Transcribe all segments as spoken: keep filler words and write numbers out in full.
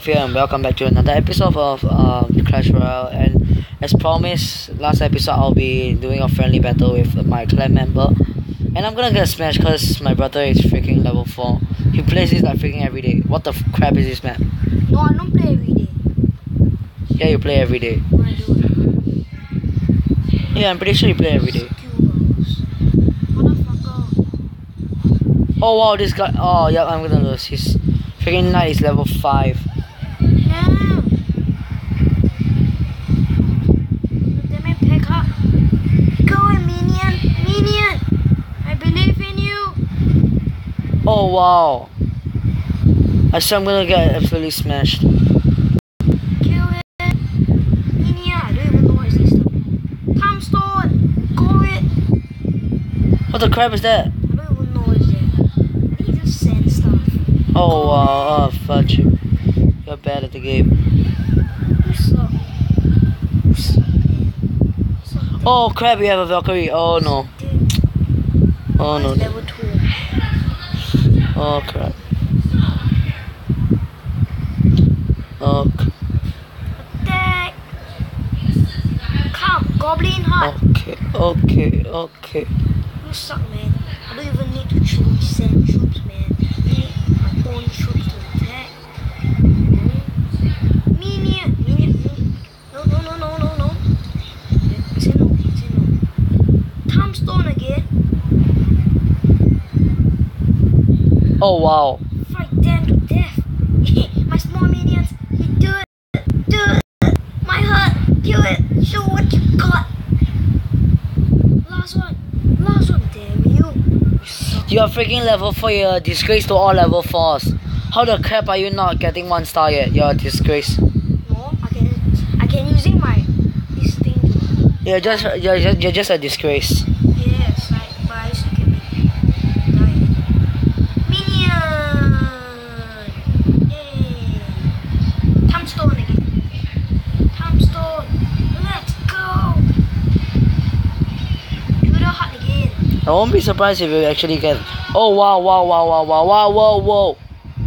here and welcome back to another episode of um, Clash Royale. And as promised, last episode I'll be doing a friendly battle with my clan member. And I'm gonna get smashed because my brother is freaking level four. He plays this like freaking everyday. What the f crap is this map? No, I don't play every day. Yeah, you play everyday. I do. Yeah, I'm pretty sure you play everyday. Oh wow, this guy. Oh yeah, I'm gonna lose. His freaking knight is level five. Yeah. Let me pick up. Go, minion, minion. I believe in you. Oh wow. I swear I'm gonna get absolutely smashed. Kill it. Minion, I don't even know what is this stuff. Time stone. Go it. What the crap is that? I don't even know what is it. I need to send stuff. Oh wow, oh fudge you. You're bad at the game. You suck. You suck, man. You suck. Oh crap, we have a Valkyrie. Oh no. Oh no. Level two. Oh crap. Oh. Attack. Come, Goblin Heart. Okay, okay, okay. You suck, man. I don't even need to choose send troops, man. I need my own troops to attack. Minion, minion, minion. No, no, no, no, no, no. I say no, I say no. Time stone again. Oh wow. Fight them to death. My small minions, you do it, do it. My heart, kill it. Show what you got. Last one, last one. Damn you. You suck. You're freaking level four, you're a disgrace to all level fours. How the crap are you not getting one star yet? You're a disgrace. No, I can, I can using my this thing. You're just you're just, you're just a disgrace. Yes, I, but I still can be dying. Minion! Yay! Time stone again. Time stone. Let's go! Do the heart again. I won't be surprised if you actually get. Oh wow, wow, wow, wow, wow, wow, whoa, whoa.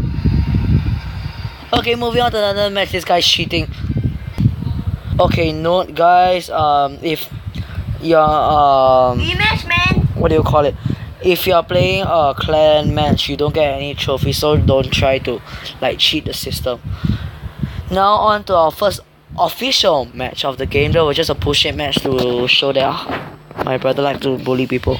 Okay, moving on to another match. This guy's cheating. Okay, note guys. Um, if you're um, Rematch, man! what do you call it? If you're playing a clan match, you don't get any trophies, so don't try to like cheat the system. Now on to our first official match of the game. That was just a push-it match to show that my brother like to bully people.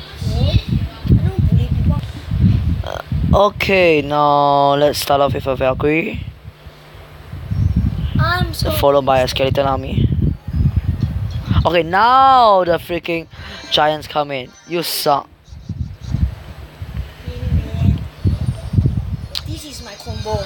Okay, now let's start off with a Valkyrie, I'm so followed by a skeleton army. Okay, now the freaking giants come in. You suck. man. This is my combo.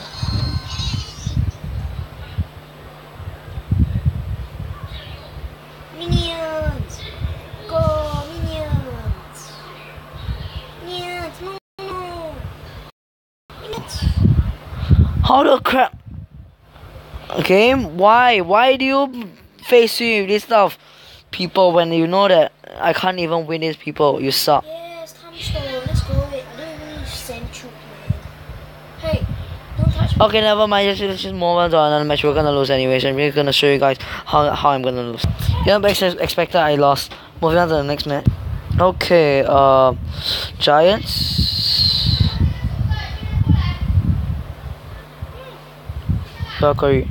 Minions! Go, minions! Minions, no, no! Minions! How the crap? Game? Why? Why do you face me with this stuff, people, when you know that I can't even win these people? You suck. Yes, time stone, let's go. Wait, I don't even need to send troops, man. Hey, don't touch me. Okay, never mind. Just, just move on to another match. We're gonna lose anyways. I'm really gonna show you guys how how I'm gonna lose. Yeah, but expected I lost. Moving on to the next match. Okay, uh, Giants. Valkyrie.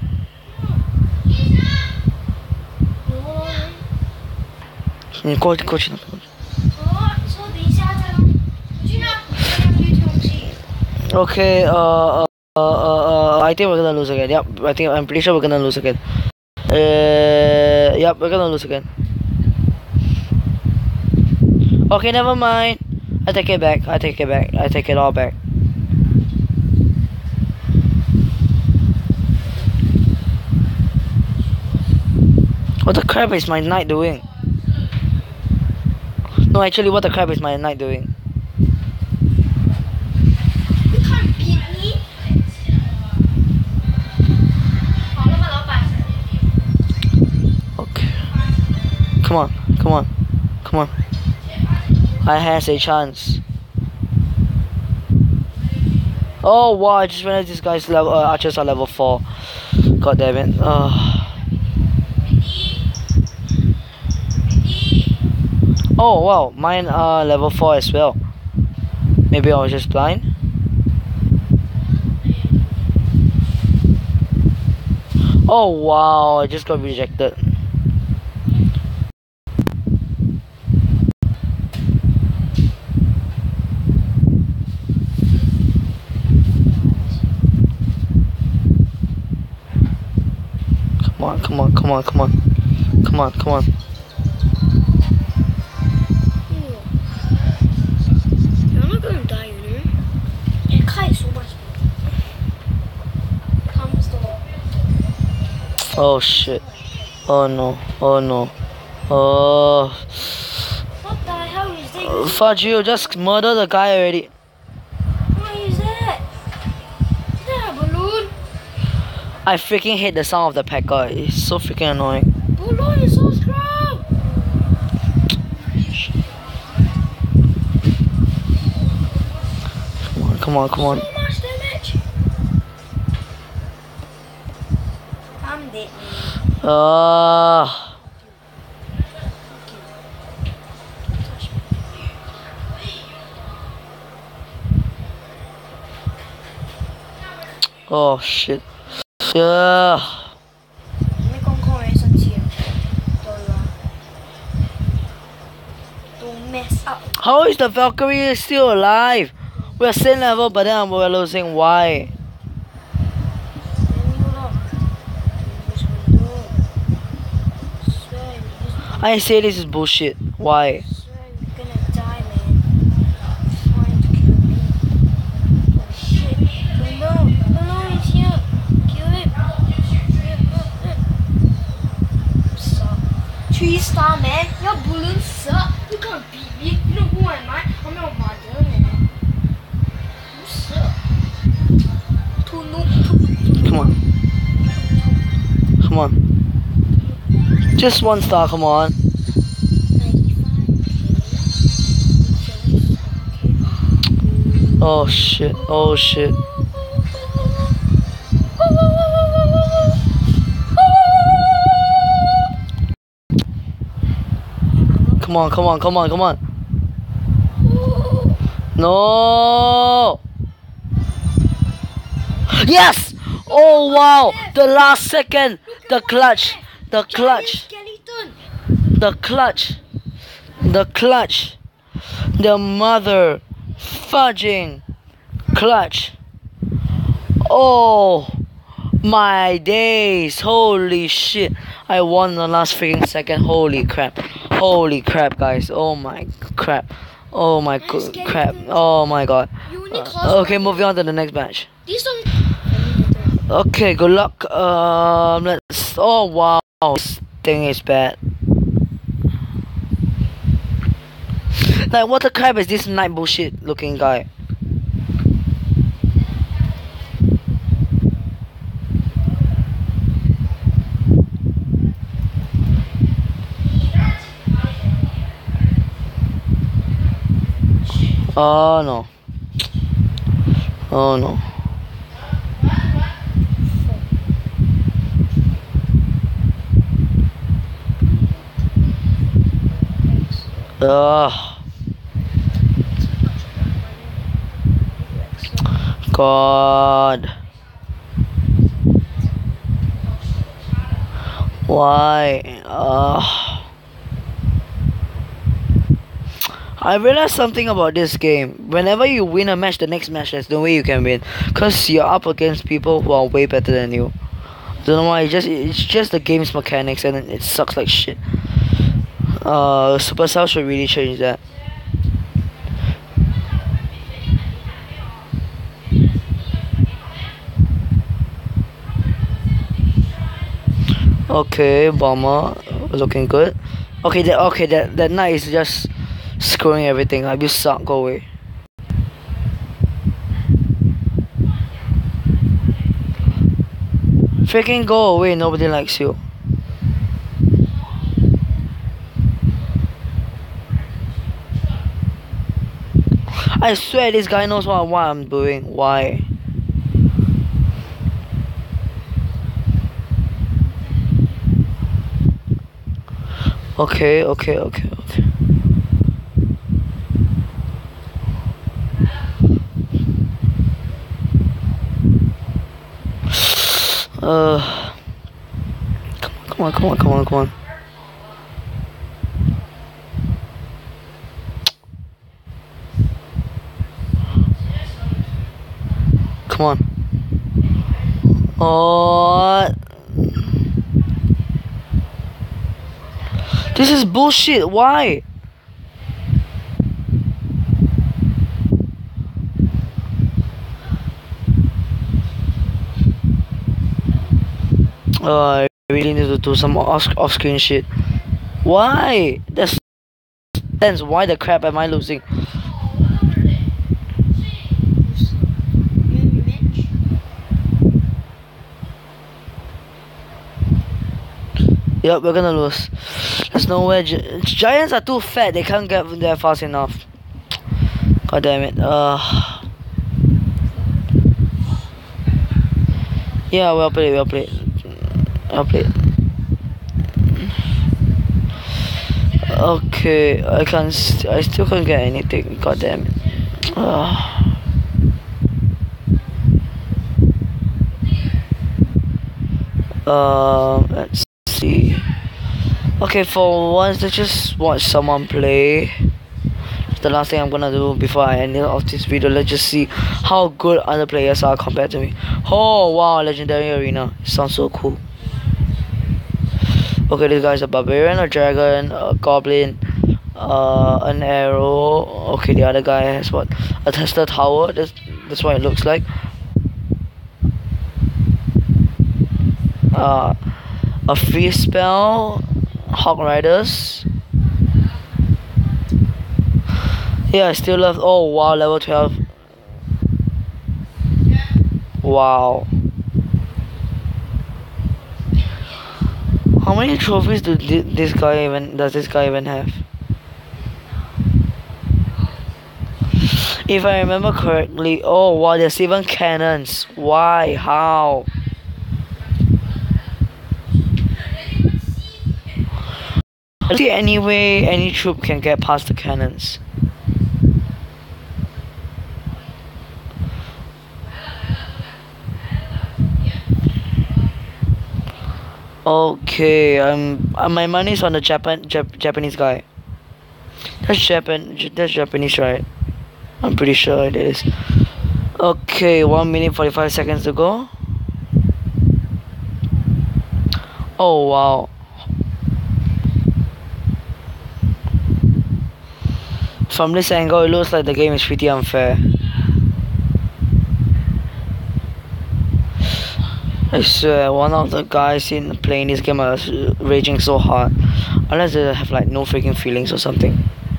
No. 你过过去了。 哦，说等一下再弄。我去那，我去绿东西。 Okay, uh, uh, uh, uh, I think we're gonna lose again. Yep, I think I'm pretty sure we're gonna lose again. Uh, yep, we're gonna lose again. Okay, never mind. I take it back. I take it back. I take it all back. What the crap is my knight doing? No, actually, what the crap is my knight doing? You can't beat me. 好了吗，老板？ Okay. Come on, come on, come on. I has a chance. Oh wow! I just realized this guy's level. Uh, archers are level four. God damn it! Uh. Oh wow! Mine are level four as well. Maybe I was just blind. Oh wow! I just got rejected. Come on! Come on! Come on! Come on! Come on! Come on! You're not gonna die, you know. It kites so much. Comes the. Oh shit! Oh no! Oh no! Oh! What the hell is that? Fudge you! Just murder the guy already. What is that? Is that a balloon? I freaking hate the sound of the packer. It's so freaking annoying. Balloon is so strong. Come on! Come on! Come on! So much damage. I'm dead. Ah! Oh shit! Yeah. 你講講嘢生氣啊？對啦，都 mess up。 How is the Valkyrie still alive? We're same level, but then we're losing. Why? I say this is bullshit. Why? Three star man, your balloons suck. You can't beat me. You know who am I? I'm your mother, man. You suck. Two noob. Come on. Come on. Just one star, come on. Oh shit, oh shit. Come on, come on, come on, come on. No! Yes! Oh wow! The last second! The clutch! The clutch! The clutch! The clutch! The mother fudging clutch! Oh my days! Holy shit! I won the last freaking second. Holy crap! Holy crap, guys! Oh my crap! Oh my good crap! Oh my god! Uh, okay, moving on to the next match. Okay, good luck. Um, let's. Oh wow, this thing is bad. Like, what the crap is this night bullshit looking guy? Oh no. Oh no. Ugh. God. Why? Ugh. I realized something about this game. Whenever you win a match, the next match there's no way you can win, cause you're up against people who are way better than you. Don't know why. It's just it's just the game's mechanics, and it sucks like shit. Uh, Supercell should really change that. Okay, bomber looking good. Okay, that okay that that knight is just screwing everything up. You suck. Go away. Freaking go away. Nobody likes you. I swear this guy knows what, what I'm doing. Why? Okay, okay, okay, okay. Uh, come on, come on, come on, come on. Come on. Oh, this is bullshit. Why? Oh, I really need to do some off off-screen shit. Why? That's sense. Why the crap am I losing? Yep, we're gonna lose. There's nowhere. Gi Giants are too fat. They can't get there fast enough. God damn it. Uh. Yeah, well played. Well played. Well played. Okay, I can't. St I still can't get anything. God damn it. Uh. Uh, let's see. Okay, for once, let's just watch someone play. It's the last thing I'm gonna do before I end off this video. Let's just see how good other players are compared to me. Oh wow, legendary arena. Sounds so cool. Okay, this guy's a barbarian, a dragon, a goblin, uh, an arrow. Okay, the other guy has what? A Tesla tower. That's that's what it looks like. Uh, a free spell, Hawk Riders. Yeah, I still love. Oh wow, level twelve. Wow. How many trophies do this guy even does this guy even have? If I remember correctly, oh wow, there's even cannons. Why? How? I don't see any way any troop can get past the cannons. Okay, um, uh, my money's on the Japan Jap Japanese guy. That's Japan. That's Japanese, right? I'm pretty sure it is. Okay, one minute forty-five seconds to go. Oh wow. From this angle, it looks like the game is pretty unfair. I swear, one of the guys in playing this game are raging so hard. Unless they have like no freaking feelings or something.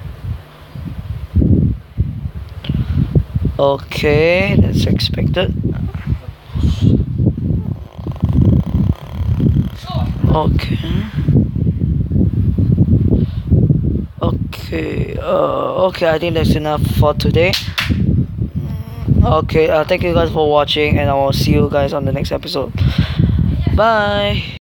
Okay, that's expected. Okay. Okay, uh, okay, I think that's enough for today. Okay, uh, thank you guys for watching, and I will see you guys on the next episode. Bye.